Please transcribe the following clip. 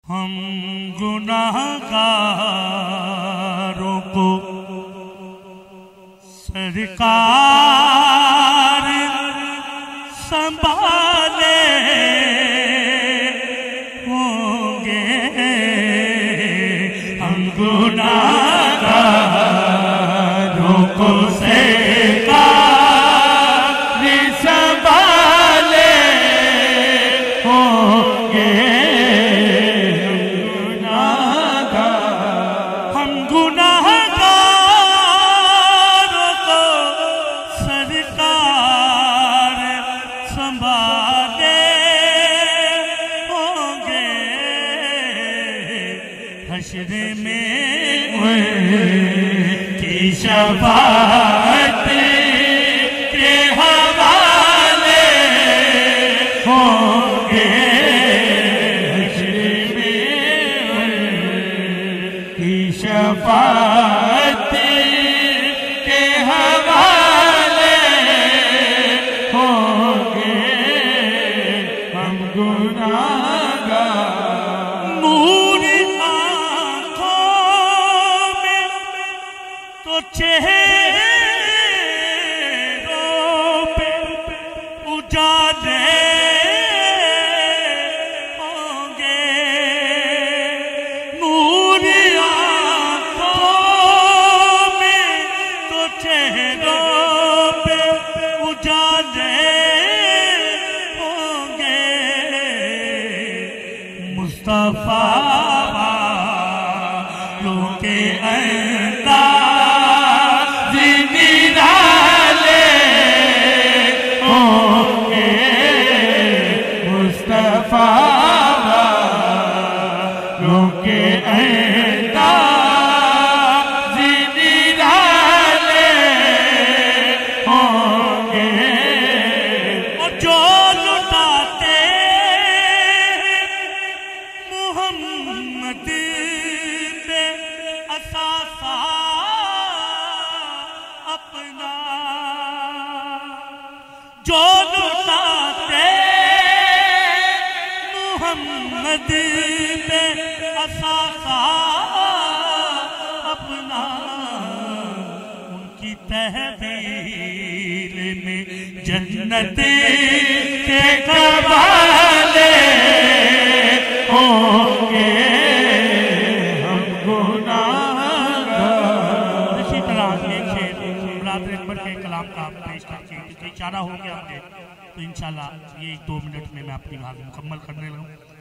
हम गुनाहगारों को सरकार संभाले होंगे। हम गुनाहगारों को सरकार संभाले होंगे। हश्र में उनकी शफाअत के हवाले होंगे। हश्र में उनकी शफाअत के हवाले होंगे। हम गुनाहगार तो चेहरों पे उजाले होंगे। नूर आँखों में तो चेहरों पे उजाले होंगे। मुस्तफा वालों के मुस्तफा वालों के अंदाज़ निराले होंगे। और जो लुटाते मुहम्मद पे असासा अपना, जो लुटाते मुहम्मद पे असासा अपना, उनकी तहवील में जन्नत के कवाले होंगे। हम गुनाहगार। इसी तरह एक शेर मुराद अकबर के कलाम का पेश करके इशारा हो गया मुझे, तो इंशाल्लाह ये 1-2 मिनट में मैं अपनी बात मुकम्मल करने लगूँ।